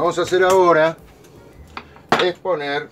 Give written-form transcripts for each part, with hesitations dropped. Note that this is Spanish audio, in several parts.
vamos a hacer ahora es poner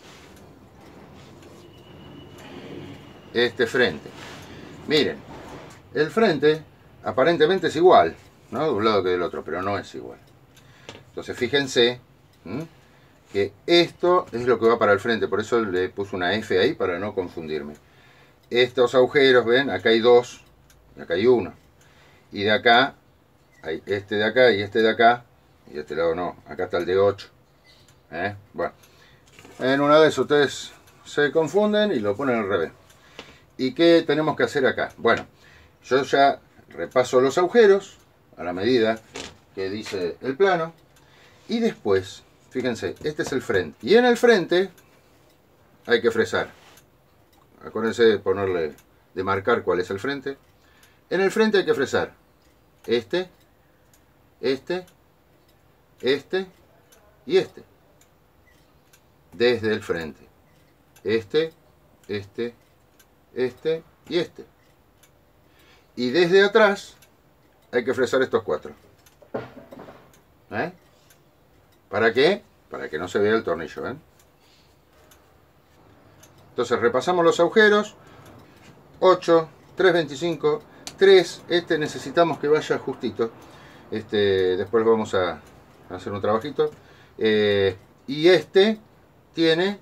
este frente. Miren, el frente aparentemente es igual, ¿no? De un lado que del otro, pero no es igual. Entonces fíjense que esto es lo que va para el frente, por eso le puse una F ahí para no confundirme. Estos agujeros, ven, acá hay dos, y acá hay uno. Y de acá, hay este de acá y este de acá, y de este lado no, acá está el de 8. Bueno, en una vez ustedes se confunden y lo ponen al revés. ¿Y qué tenemos que hacer acá? Bueno, yo ya repaso los agujeros a la medida que dice el plano. Y después, fíjense, este es el frente. Y en el frente hay que fresar. Acuérdense de ponerle, de marcar cuál es el frente. En el frente hay que fresar este, este, este y este. Desde el frente. Este, este, este y este. Y desde atrás hay que fresar estos 4. ¿Para qué? Para que no se vea el tornillo. Entonces repasamos los agujeros. 8, 3,25, 3. Este necesitamos que vaya justito. Después vamos a hacer un trabajito. Y este tiene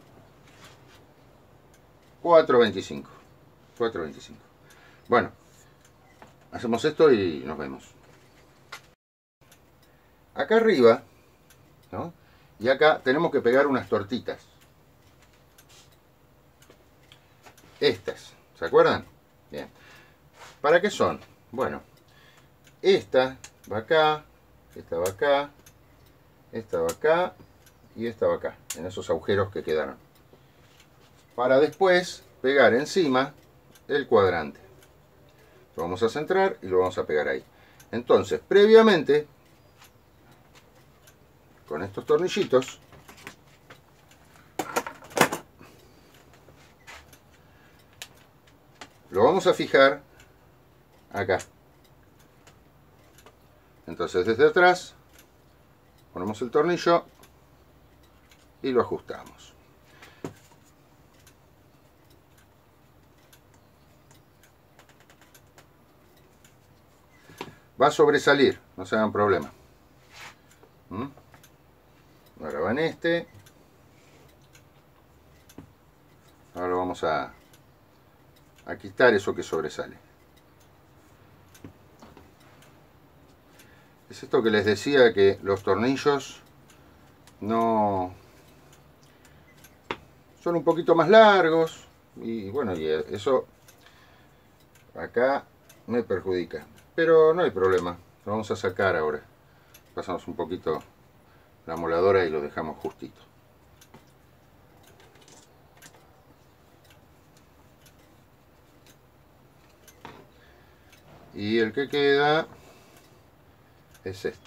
4,25. 4,25. Bueno, hacemos esto y nos vemos. Acá arriba, ¿no? Y acá tenemos que pegar unas tortitas. Estas, ¿se acuerdan? Bien. ¿Para qué son? Bueno, esta va acá, esta va acá, esta va acá y esta va acá, en esos agujeros que quedaron. Para después pegar encima el cuadrante. Lo vamos a centrar y lo vamos a pegar ahí. Entonces, previamente, con estos tornillitos, lo vamos a fijar acá. Entonces desde atrás ponemos el tornillo y lo ajustamos. Va a sobresalir, no se hagan problema. Ahora va en este. Ahora lo vamos a quitar eso que sobresale. Es esto que les decía, que los tornillos no son un poquito más largos y bueno, y eso acá me perjudica, pero no hay problema. Lo vamos a sacar ahora. Pasamos un poquito la moladora y lo dejamos justito. Y el que queda es este.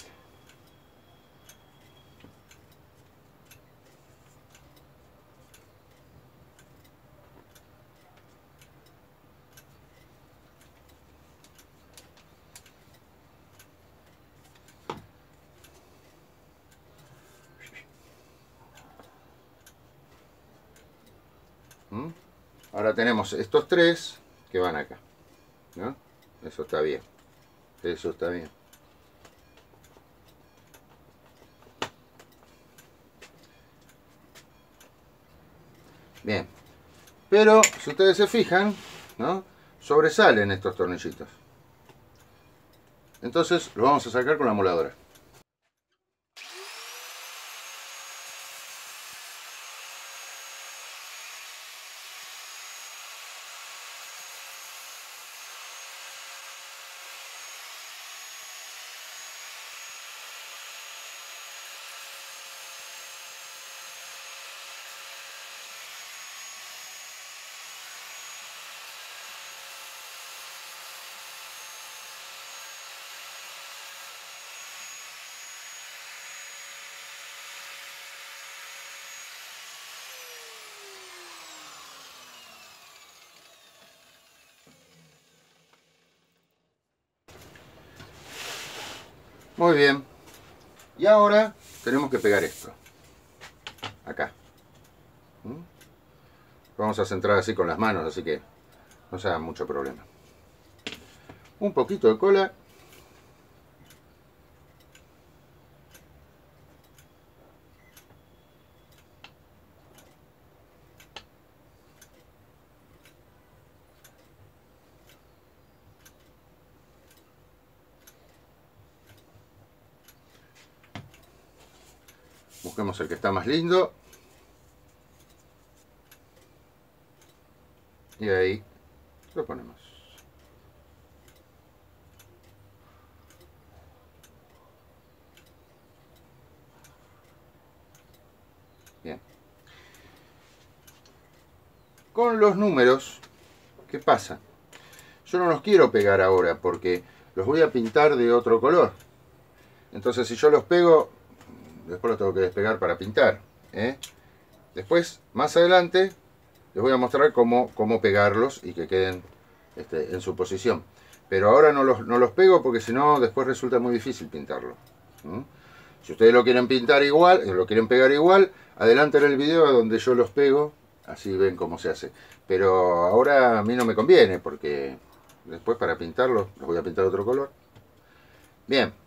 Ahora tenemos estos 3 que van acá, ¿no? Eso está bien. Eso está bien. Bien. Pero si ustedes se fijan, ¿no? Sobresalen estos tornillitos. Entonces lo vamos a sacar con la moladora. Muy bien. Y ahora tenemos que pegar esto. Acá. Vamos a centrar así con las manos, así que no se haga mucho problema. Un poquito de cola. Busquemos el que está más lindo. Y ahí lo ponemos. Bien. Con los números, ¿qué pasa? Yo no los quiero pegar ahora porque los voy a pintar de otro color. Entonces si yo los pego, después los tengo que despegar para pintar. Después, más adelante, les voy a mostrar cómo pegarlos y que queden en su posición. Pero ahora no los pego porque si no después resulta muy difícil pintarlo. Si ustedes lo quieren pintar igual, lo quieren pegar igual, adelanten el video donde yo los pego, así ven cómo se hace. Pero ahora a mí no me conviene porque después para pintarlos los voy a pintar de otro color. Bien.